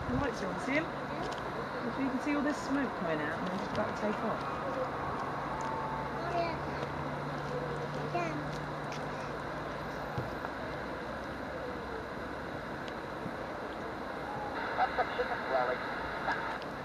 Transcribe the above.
The lights are on, see him? You can see all this smoke coming out and it's about to take off. Up the chicken slowly.